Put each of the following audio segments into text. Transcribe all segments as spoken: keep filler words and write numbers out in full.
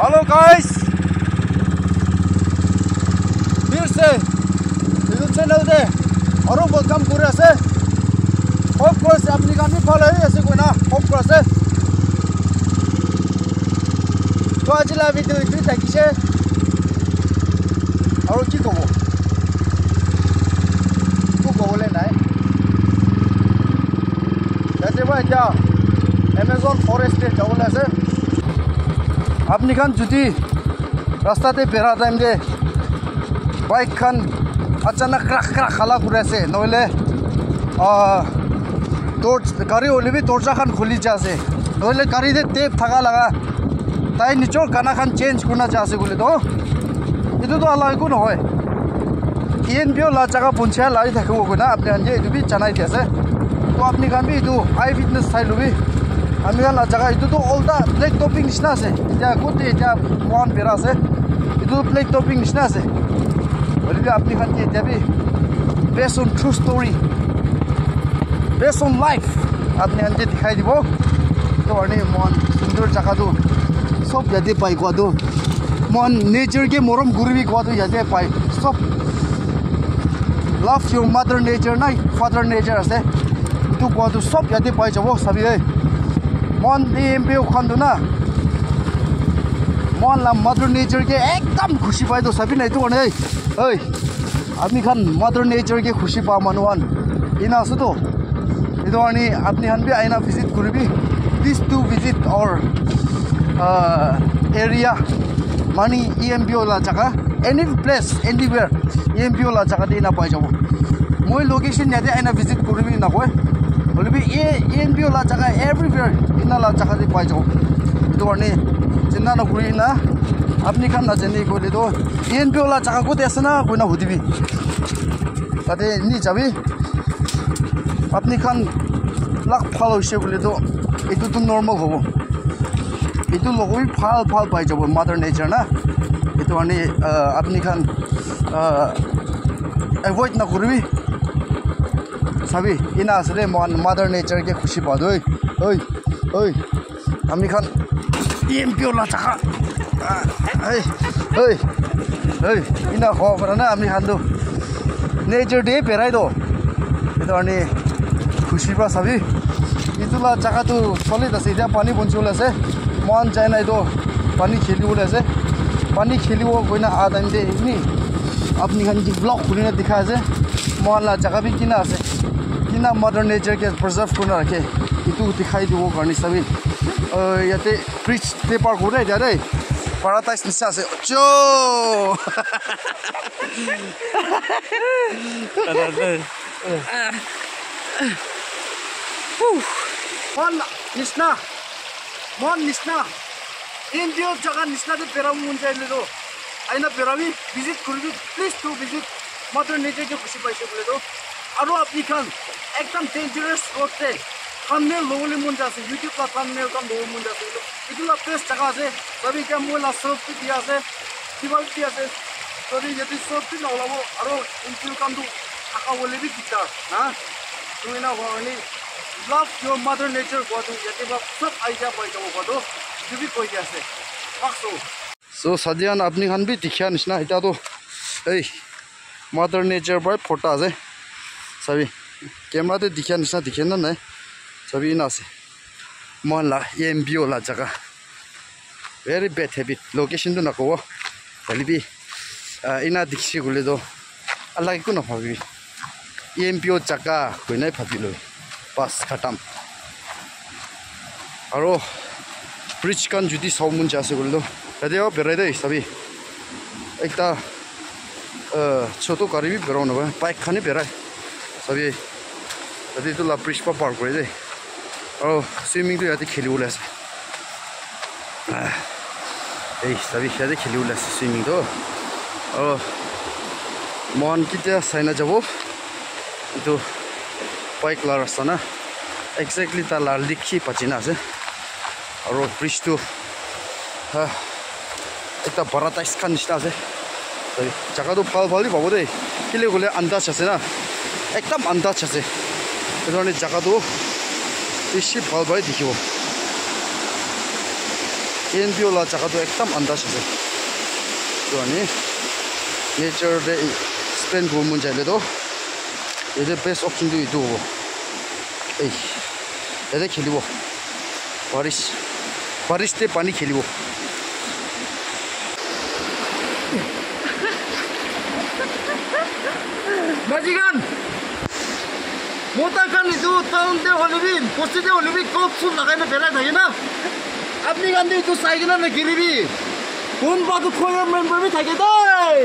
Hello guys, फिर से YouTube channel दे और welcome कर আছে होप কৰিছে আপুনি কামি ফলো হৈ আছে কোনা होप কৰিছে তো আজি লা ভিডিও ইতি থাকিছে আৰু কি কব তো কবলে নাই ইয়াতে মই এতিয়া এমেজন ফৰেষ্টে যাবলৈ আছে আপনি খান যদি রাস্তাতে বেরা টাইম দে বাইক খান अचानक क्राक क्राक खाला घूरे से नहले तोड़ गाड़ी होले भी तोड़जा खान खुली जासे नहले गाड़ी दे टेप थका लगा ताई निचोर गाना खान चेंज करना जासे बोले तो इतो तो अलग को নহয় इन बियो ला जगह पंचायत लाई থাকে ওগুনা আপনি আনজে ইটো বি জানাই দিছে তো আপনি কাম বি ইটো আই উইটনেস চাই লবি আমি লা জায়গা ইটো তো অলটা ব্ল্যাক টপিং নিচিনা আছে এটা কোতে এটা ওয়ান বেরা আছে ইটো ব্ল্যাক টপিং নিচিনা আছে বলিবি আপনি খান কি যাবি based on true story based on life আপনি আনজে দেখাই দিব তো আনি মন সুন্দর জায়গা তো সব ইয়াতে পাই কোয়া তো মন নেচার কে মরম গুরবি কোয়া তো ইয়াতে পাই সব love your mother nature নাই father nature আছে তো কোয়া তো সব ইয়াতে পাই যাব সাবি এই মন এমপি খান্দু না মন লা mother nature के एकदम खुशी पाए तो सभी नहीं तो नहीं ओए আপনি খান mother nature के खुशी पा मनवान इना आसो तो इदो आनी আপনি হান বি আইনা ভিজিট করবি প্লিজ টু ভিজিট और एरिया मानी ईएमपी वाला जगह एनी प्लेस एनीवेयर ईएमपी वाला जगह दे ना पाई जाबो মই लोकेशन यादे आइना विजिट करबी ना कोय बोलबी ए ईएमपी वाला जगह एवरीवेयर इना ला जगह दे पाई जाबो तो आनी चिंता न करी ना আপনি খান না জানি কইলে তো ईएमपी वाला जगह को देस ना कोइना हुदिबी তাতে নি যাবি আপনি খান লাখ ফাল হইছে বলে তো এটো তো নরমাল হবো এটো লগবি ফাল ফাল পাই যাব মাদার নেচার না এটো আনি আপনি খান অ্যাভয়েড না করবি সাবি ইনা আসলে মাদার নেচার কে খুশি পা দই ওই ওই আমি খান ईएमपी वाला जगह এই ওই ওই ইনা খবর না আমি খান তো নেচার ডে পেরাই দো এটো আনি খুশি পা সাবি ইতুলা জায়গা তো সলিড আছে এটা পানি বঞ্চল আছে মন যায় নাই তো পানি খেলিবলৈ আছে পানি খেলিব কইনা আ টাইম দে নি আপনি খান কি ব্লগ খুলিনা দেখা আছে মন লা জায়গা বি কিনা আছে কিনা মডার্ন নেচার के प्रिजर्व करना रखे इतु दिखाई दिबो गानी सभी याते ब्रिज पेपर को रे जारे पैराडाइज निसा से जो मन निस्ना मन निस्ना इन दियो जगह निस्ना दे पेरा मुन जाइले दो आइना पेरावी विजिट करबी please to visit mother nature के खुशी पाइसे बोले तो आरो अपनी खान एकदम डेंजरस रोड से थंबनेल लोले मुन जासे यूट्यूब का थंबनेल कम लोले मुन जासे इतला प्लेस जगह से सभी क्या मोला सर्फ दिया से दिवाल दिया से तोरी यदि सर्फ न होलाबो आरो इनक्लूड काम दु थाका बोले भी दिता ना तुइना होनी लव योर मदर नेचर को तो यदि बा सब आइडिया पाइ जाबो को तो जुबी कोइ दियासे पाक्सो सो सदियान अपनी खान भी दिखिया निसना इता तो ए मदर नेचर पर फोटो আছে सभी कैमरा ते दिखिया निसना दिखे ना नहीं सभी ना से मन ला ईएमपी वाला जगह वेरी बैड हैबिट लोकेशन तो ना को खाली भी इना दिखसी गुले तो अलग को ना भाभी ईएमपी जगह कोई नहीं भाभी लो बस खत्म और ब्रिज कान जुदी साउमुन जासे गुले तो यदि वो बेराई दे सभी एक ता छोटो गाड़ी भी बेराव ना बाइक खाने बेराई सभी यदि तो ला ब्रिज पर पार्क करे दे और स्विमिंग तो याते खेली बोले ऐसे ए सभी याते खेली बोले ऐसे स्विमिंग तो और मन कितना साइना जाबो तो बाइक ला रास्ता ना एक्जेक्टली ता ला लिखी पचिना से और ब्रिज तो हाँ एक ता पैराडाइज का निश्चित से जगह तो फाल फाल ही बाबू दे किले बोले अंदाज আছে ना एकदम अंदाज আছে এখানে জায়গা তো বেশি ভালো ভাবে দেখিব एनपीओ ला जगह तो एकदम अंदाज है तो नहीं नेचर दे स्पेन घूमने जाले तो ये बेस्ट ऑप्शन तो इतो हो ए ये खेली वो बारिश बारिश ते पानी खेली वो Majikan, motakan itu tahun deh holibin, posti deh holibin kau sun lagai na pera thai na, apni gandhi itu cycle na kiri bi, pun batu khoya member bi thai dai.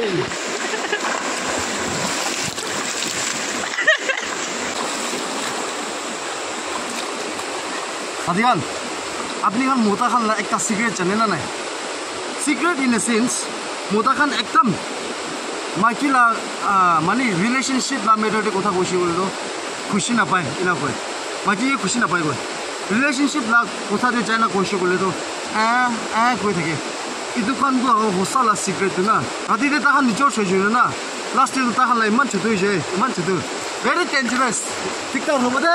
Majikan, apni kan motakan la ekta secret chane na nai, secret in a sense, motakan ekdam माइकी ला माने relationship ला matter दे कोथा कोशी बोले तो खुशी ना पाए इना कोई माइकी ये खुशी ना पाए कोई रिलेशनशिप ला कोथा दे जाना कोशी बोले तो आ आ कोई थे इदु खान को होसा ला सीक्रेट ना आदि दे ताहा निचोर से जुने ना लास्ट दे ताहा ला इमान छुतु जे इमान छुतु वेरी डेंजरस टिकटा हो बदे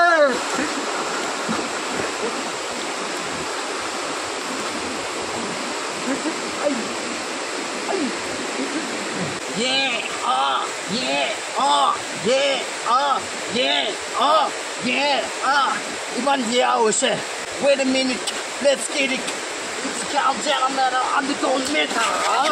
Yeah, oh, yeah, oh, yeah, oh, yeah, oh, yeah, oh. Ivan, yeah, I say, wait a minute, let's get it. It's countdown, man, I'm the gold meter, huh?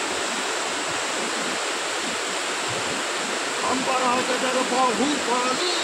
I'm gonna have to get a ball hoop on